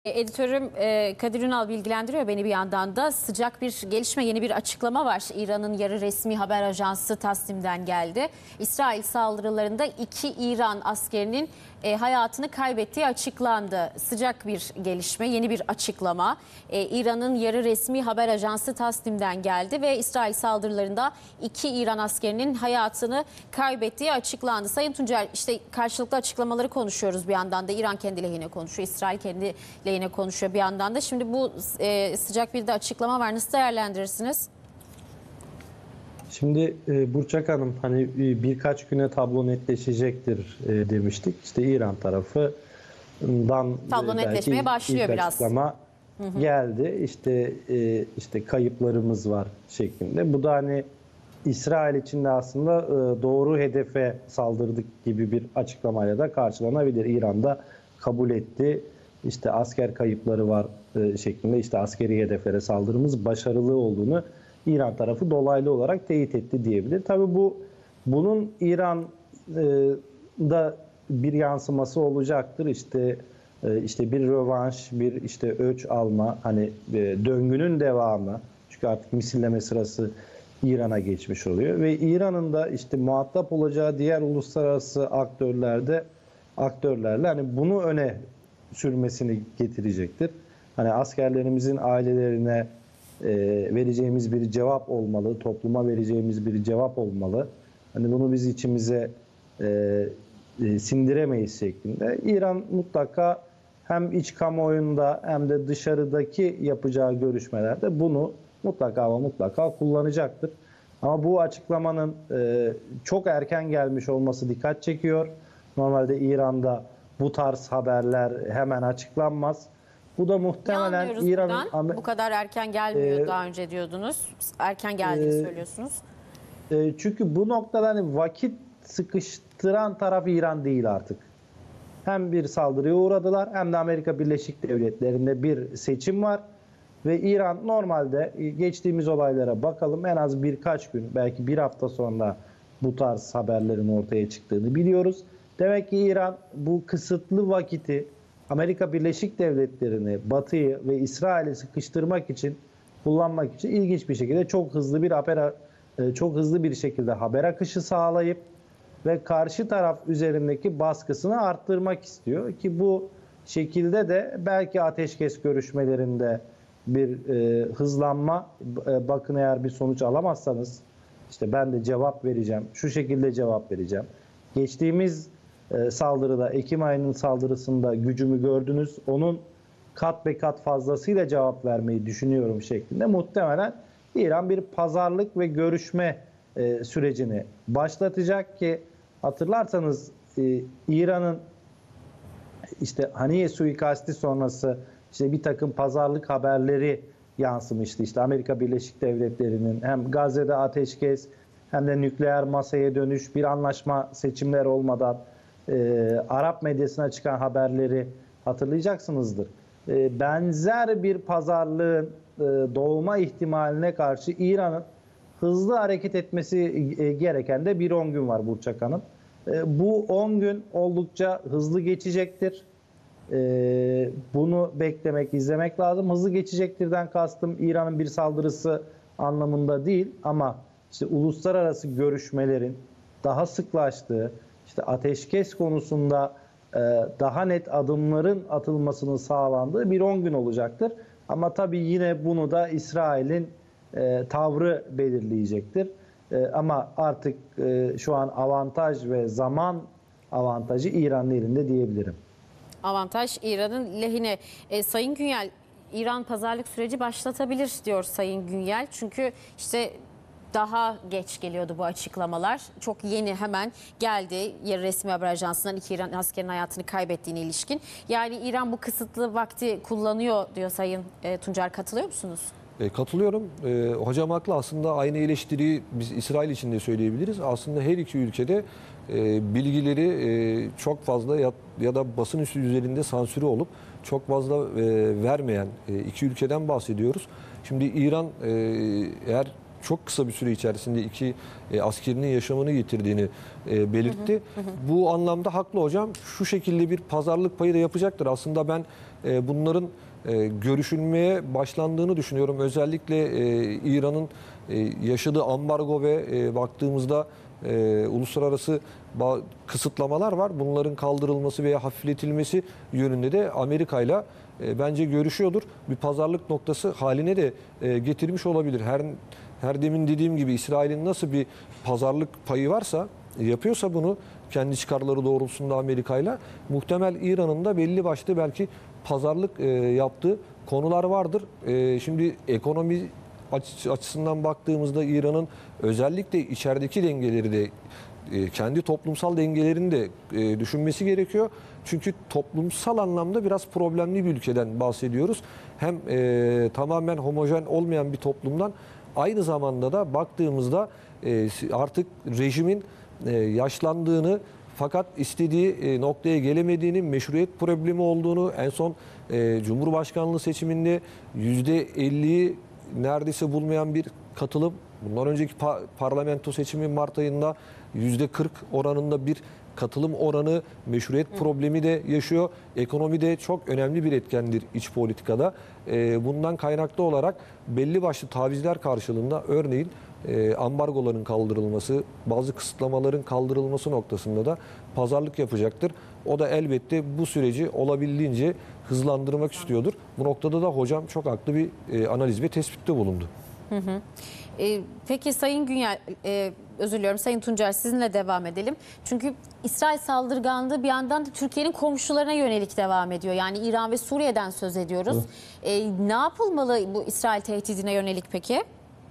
Editörüm Kadir Ünal bilgilendiriyor beni bir yandan da. Sıcak bir gelişme, yeni bir açıklama var. İran'ın yarı resmi haber ajansı Tasnim'den geldi. İsrail saldırılarında 2 İran askerinin hayatını kaybettiği açıklandı. Sıcak bir gelişme, yeni bir açıklama. İran'ın yarı resmi haber ajansı Tasnim'den geldi ve İsrail saldırılarında 2 İran askerinin hayatını kaybettiği açıklandı. Sayın Tuncer, işte karşılıklı açıklamaları konuşuyoruz bir yandan da. İran kendi lehine konuşuyor, İsrail kendi lehine konuşuyor bir yandan da. Şimdi bu sıcak bir de açıklama var. Nasıl değerlendirirsiniz? Şimdi Burçak Hanım, hani birkaç güne tablo netleşecektir demiştik. İşte İran tarafından tablo netleşmeye başlıyor ilk biraz. Açıklama geldi. İşte kayıplarımız var şeklinde. Bu da hani İsrail için de aslında doğru hedefe saldırdık gibi bir açıklamayla da karşılanabilir. İran da kabul etti. İşte asker kayıpları var şeklinde, işte askeri hedeflere saldırımız başarılı olduğunu İran tarafı dolaylı olarak teyit etti diyebilir. Tabii bunun İran'da bir yansıması olacaktır. İşte bir rövanş, bir işte öç alma, hani döngünün devamı. Çünkü artık misilleme sırası İran'a geçmiş oluyor ve İran'ın da işte muhatap olacağı diğer uluslararası aktörlerle hani bunu öne sürmesini getirecektir. Hani askerlerimizin ailelerine vereceğimiz bir cevap olmalı, topluma vereceğimiz bir cevap olmalı. Hani bunu biz içimize sindiremeyiz şeklinde. İran mutlaka hem iç kamuoyunda hem de dışarıdaki yapacağı görüşmelerde bunu mutlaka ama mutlaka kullanacaktır. Ama bu açıklamanın çok erken gelmiş olması dikkat çekiyor. Normalde İran'da bu tarz haberler hemen açıklanmaz. Bu da muhtemelen İran'ın... Bu kadar erken gelmiyor daha önce diyordunuz. Erken geldiğini söylüyorsunuz. Çünkü bu noktada hani vakit sıkıştıran taraf İran değil artık. Hem bir saldırıya uğradılar hem de Amerika Birleşik Devletleri'nde bir seçim var. Ve İran normalde geçtiğimiz olaylara bakalım, en az birkaç gün, belki bir hafta sonra bu tarz haberlerin ortaya çıktığını biliyoruz. Demek ki İran bu kısıtlı vakiti Amerika Birleşik Devletleri'ni, Batı'yı ve İsrail'i sıkıştırmak için, kullanmak için ilginç bir şekilde çok hızlı bir şekilde haber akışı sağlayıp ve karşı taraf üzerindeki baskısını arttırmak istiyor ki bu şekilde de belki ateşkes görüşmelerinde bir hızlanma, bakın eğer bir sonuç alamazsanız işte ben de cevap vereceğim, şu şekilde cevap vereceğim. Geçtiğimiz saldırıda, Ekim ayının saldırısında gücümü gördünüz, onun kat be kat fazlasıyla cevap vermeyi düşünüyorum şeklinde muhtemelen İran bir pazarlık ve görüşme sürecini başlatacak ki hatırlarsanız İran'ın işte Haniye suikasti sonrası işte bir takım pazarlık haberleri yansımıştı. İşte Amerika Birleşik Devletleri'nin hem Gazze'de ateşkes hem de nükleer masaya dönüş, bir anlaşma, seçimler olmadan Arap medyasına çıkan haberleri hatırlayacaksınızdır. Benzer bir pazarlığın doğma ihtimaline karşı İran'ın hızlı hareket etmesi gereken de bir 10 gün var Burçak Hanım. Bu 10 gün oldukça hızlı geçecektir. Bunu beklemek, izlemek lazım. Hızlı geçecektirden kastım İran'ın bir saldırısı anlamında değil ama işte uluslararası görüşmelerin daha sıklaştığı, işte ateşkes konusunda daha net adımların atılmasının sağlandığı bir 10 gün olacaktır. Ama tabii yine bunu da İsrail'in tavrı belirleyecektir. Ama artık şu an avantaj ve zaman avantajı İran'ın elinde diyebilirim. Avantaj İran'ın lehine. Sayın Günyel, İran pazarlık süreci başlatabilir diyor Sayın Günyel. Çünkü işte daha geç geliyordu bu açıklamalar. Çok yeni hemen geldi. Yarı resmi haber ajansından 2 İran askerin hayatını kaybettiğine ilişkin. Yani İran bu kısıtlı vakti kullanıyor diyor Sayın Tuncer. Katılıyor musunuz? Katılıyorum. Hocam haklı. Aslında aynı eleştiriyi biz İsrail için de söyleyebiliriz. Aslında her iki ülkede bilgileri çok fazla ya da basın üstü üzerinde sansürü olup çok fazla vermeyen iki ülkeden bahsediyoruz. Şimdi İran eğer çok kısa bir süre içerisinde 2 askerinin yaşamını yitirdiğini belirtti. Bu anlamda haklı hocam. Şu şekilde bir pazarlık payı da yapacaktır. Aslında ben bunların görüşülmeye başlandığını düşünüyorum. Özellikle İran'ın yaşadığı ambargo ve baktığımızda uluslararası kısıtlamalar var. Bunların kaldırılması veya hafifletilmesi yönünde de Amerika ile bence görüşüyordur. Bir pazarlık noktası haline de getirmiş olabilir. Her demin dediğim gibi İsrail'in nasıl bir pazarlık payı varsa, yapıyorsa bunu kendi çıkarları doğrultusunda Amerika'yla, muhtemel İran'ın da belli başlı belki pazarlık yaptığı konular vardır. Şimdi ekonomi açısından baktığımızda İran'ın özellikle içerideki dengeleri de kendi toplumsal dengelerini de düşünmesi gerekiyor. Çünkü toplumsal anlamda biraz problemli bir ülkeden bahsediyoruz. Hem tamamen homojen olmayan bir toplumdan, aynı zamanda da baktığımızda artık rejimin yaşlandığını, fakat istediği noktaya gelemediğini, meşruiyet problemi olduğunu, en son Cumhurbaşkanlığı seçiminde %50'yi neredeyse bulmayan bir katılım, bundan önceki parlamento seçimi Mart ayında %40 oranında bir katılım oranı, meşruiyet problemi de yaşıyor. Ekonomi de çok önemli bir etkendir iç politikada. Bundan kaynaklı olarak belli başlı tavizler karşılığında, örneğin ambargoların kaldırılması, bazı kısıtlamaların kaldırılması noktasında da pazarlık yapacaktır. O da elbette bu süreci olabildiğince hızlandırmak istiyordur. Bu noktada da hocam çok haklı bir analiz ve tespitte bulundu. Peki Sayın Güngel, özür diliyorum Sayın Tuncer, sizinle devam edelim. Çünkü İsrail saldırganlığı bir yandan da Türkiye'nin komşularına yönelik devam ediyor. Yani İran ve Suriye'den söz ediyoruz. Ne yapılmalı bu İsrail tehdidine yönelik peki?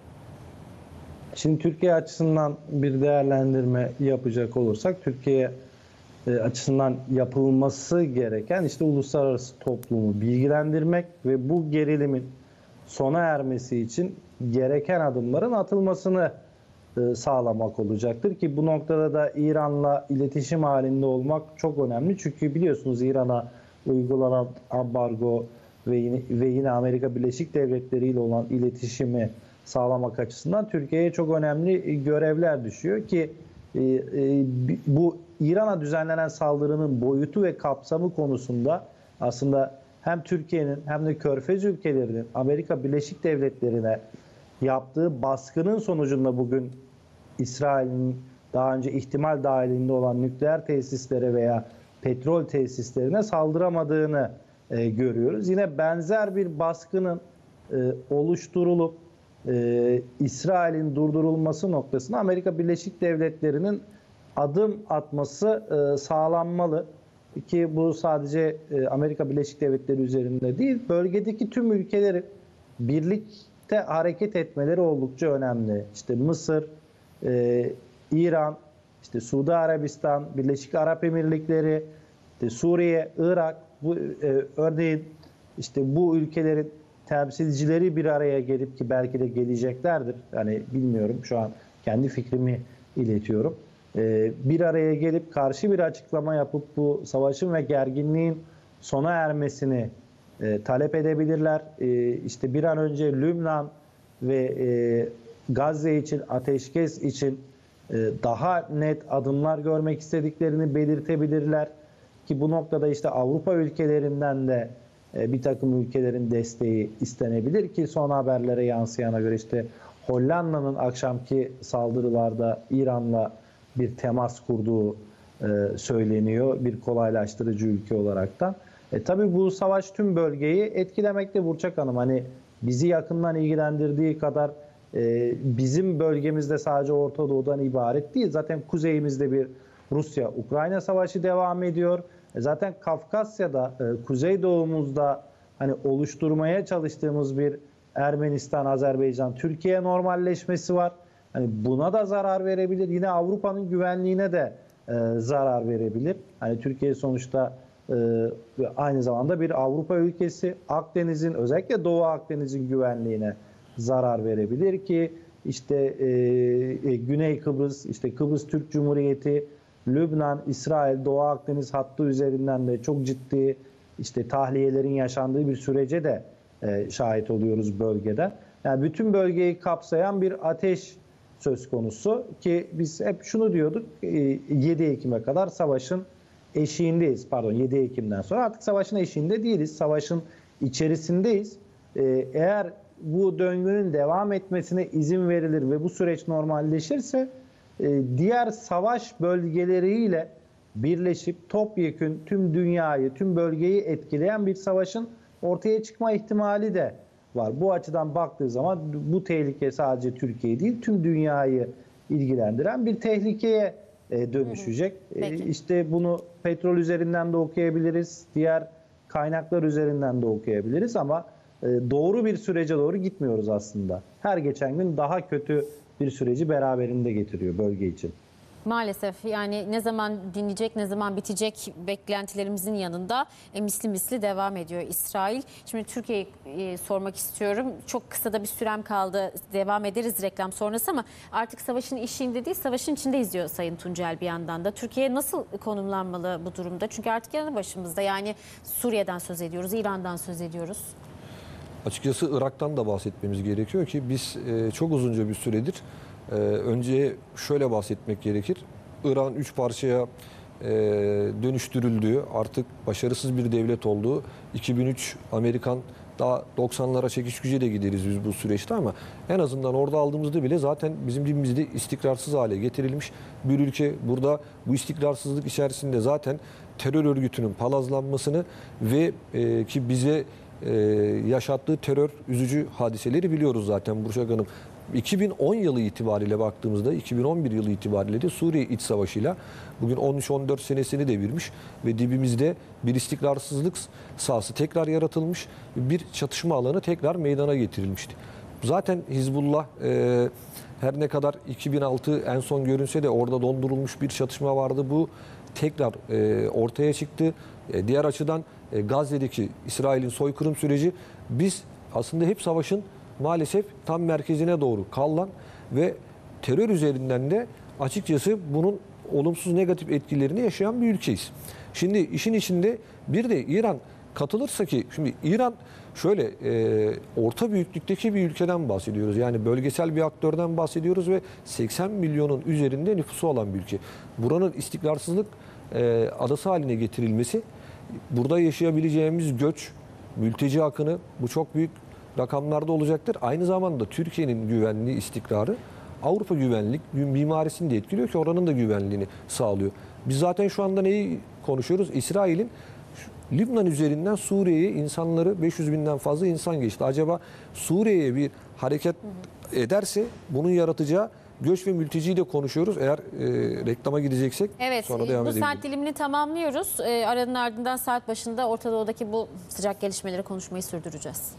Şimdi Türkiye açısından bir değerlendirme yapacak olursak, Türkiye açısından yapılması gereken işte uluslararası toplumu bilgilendirmek ve bu gerilimin sona ermesi için gereken adımların atılmasını sağlamak olacaktır ki bu noktada da İran'la iletişim halinde olmak çok önemli. Çünkü biliyorsunuz İran'a uygulanan ambargo ve yine Amerika Birleşik Devletleri ile olan iletişimi sağlamak açısından Türkiye'ye çok önemli görevler düşüyor ki bu İran'a düzenlenen saldırının boyutu ve kapsamı konusunda aslında hem Türkiye'nin hem de Körfez ülkelerinin Amerika Birleşik Devletleri'ne yaptığı baskının sonucunda bugün İsrail'in daha önce ihtimal dahilinde olan nükleer tesislere veya petrol tesislerine saldıramadığını görüyoruz. Yine benzer bir baskının oluşturulup İsrail'in durdurulması noktasında Amerika Birleşik Devletleri'nin adım atması sağlanmalı. Ki bu sadece Amerika Birleşik Devletleri üzerinde değil, bölgedeki tüm ülkelerin birlikte hareket etmeleri oldukça önemli. İşte Mısır, İran, işte Suudi Arabistan, Birleşik Arap Emirlikleri, işte Suriye, Irak, örneğin işte bu ülkelerin temsilcileri bir araya gelip, ki belki de geleceklerdir. Yani bilmiyorum, şu an kendi fikrimi iletiyorum. Bir araya gelip karşı bir açıklama yapıp bu savaşın ve gerginliğin sona ermesini talep edebilirler. İşte bir an önce Lübnan ve Gazze için, ateşkes için daha net adımlar görmek istediklerini belirtebilirler. Ki bu noktada işte Avrupa ülkelerinden de bir takım ülkelerin desteği istenebilir ki son haberlere yansıyana göre işte Hollanda'nın akşamki saldırılarda İran'la bir temas kurduğu söyleniyor bir kolaylaştırıcı ülke olaraktan. Tabii bu savaş tüm bölgeyi etkilemekte Burçak Hanım. Hani bizi yakından ilgilendirdiği kadar bizim bölgemizde sadece Orta Doğu'dan ibaret değil. Zaten kuzeyimizde bir Rusya-Ukrayna savaşı devam ediyor. Zaten Kafkasya'da, kuzeydoğumuzda hani oluşturmaya çalıştığımız bir Ermenistan, Azerbaycan, Türkiye normalleşmesi var. Hani buna da zarar verebilir. Yine Avrupa'nın güvenliğine de zarar verebilir. Hani Türkiye sonuçta aynı zamanda bir Avrupa ülkesi. Akdeniz'in, özellikle Doğu Akdeniz'in güvenliğine zarar verebilir ki işte Güney Kıbrıs, işte Kıbrıs Türk Cumhuriyeti, Lübnan, İsrail, Doğu Akdeniz hattı üzerinden de çok ciddi işte tahliyelerin yaşandığı bir sürece de şahit oluyoruz bölgede. Yani bütün bölgeyi kapsayan bir ateş söz konusu ki biz hep şunu diyorduk, 7 Ekim'e kadar savaşın eşiğindeyiz. Pardon, 7 Ekim'den sonra artık savaşın eşiğinde değiliz. Savaşın içerisindeyiz. Eğer bu döngünün devam etmesine izin verilir ve bu süreç normalleşirse diğer savaş bölgeleriyle birleşip topyekün tüm dünyayı, tüm bölgeyi etkileyen bir savaşın ortaya çıkma ihtimali de var. Bu açıdan baktığı zaman bu tehlike sadece Türkiye değil, tüm dünyayı ilgilendiren bir tehlikeye dönüşecek. Peki. İşte bunu petrol üzerinden de okuyabiliriz, diğer kaynaklar üzerinden de okuyabiliriz ama doğru bir sürece doğru gitmiyoruz aslında. Her geçen gün daha kötü bir süreci beraberinde getiriyor bölge için. Maalesef yani ne zaman dinleyecek, ne zaman bitecek beklentilerimizin yanında misli devam ediyor İsrail. Şimdi Türkiye'yi sormak istiyorum. Çok kısa da bir sürem kaldı. Devam ederiz reklam sonrası ama artık savaşın eşiğinde değil, savaşın içinde izliyor Sayın Tuncel bir yandan da. Türkiye nasıl konumlanmalı bu durumda? Çünkü artık yanı başımızda, yani Suriye'den söz ediyoruz, İran'dan söz ediyoruz. Açıkçası Irak'tan da bahsetmemiz gerekiyor ki biz çok uzunca bir süredir önce şöyle bahsetmek gerekir. Irak'ın 3 parçaya dönüştürüldüğü, artık başarısız bir devlet olduğu, 2003 Amerikan, daha 90'lara çekiş gücüyle gideriz biz bu süreçte ama en azından orada aldığımızda bile zaten bizim dibimizde istikrarsız hale getirilmiş bir ülke. Burada bu istikrarsızlık içerisinde zaten terör örgütünün palazlanmasını ve ki bize yaşattığı terör üzücü hadiseleri biliyoruz zaten Burçak Hanım. 2010 yılı itibariyle baktığımızda 2011 yılı itibariyle de Suriye iç savaşıyla bugün 13-14 senesini devirmiş ve dibimizde bir istikrarsızlık sahası tekrar yaratılmış, bir çatışma alanı tekrar meydana getirilmişti. Zaten Hizbullah her ne kadar 2006 en son görünse de orada dondurulmuş bir çatışma vardı. Bu tekrar ortaya çıktı. Diğer açıdan Gazze'deki İsrail'in soykırım süreci, biz aslında hep savaşın maalesef tam merkezine doğru kallan ve terör üzerinden de açıkçası bunun olumsuz negatif etkilerini yaşayan bir ülkeyiz. Şimdi işin içinde bir de İran katılırsa, ki şimdi İran şöyle orta büyüklükteki bir ülkeden bahsediyoruz. Yani bölgesel bir aktörden bahsediyoruz ve 80 milyonun üzerinde nüfusu olan bir ülke. Buranın istikrarsızlık adası haline getirilmesi, burada yaşayabileceğimiz göç, mülteci akını bu çok büyük rakamlarda olacaktır. Aynı zamanda Türkiye'nin güvenliği, istikrarı Avrupa güvenlik mimarisini de etkiliyor ki oranın da güvenliğini sağlıyor. Biz zaten şu anda neyi konuşuyoruz? İsrail'in Lübnan üzerinden Suriye'ye insanları, 500 binden fazla insan geçti. Acaba Suriye'ye bir hareket ederse bunun yaratacağı göç ve mülteciyi de konuşuyoruz. Eğer reklama gideceksek Evet, sonra devam bu edelim. saat dilimini tamamlıyoruz. Aranın ardından saat başında Orta Doğu'daki bu sıcak gelişmeleri konuşmayı sürdüreceğiz.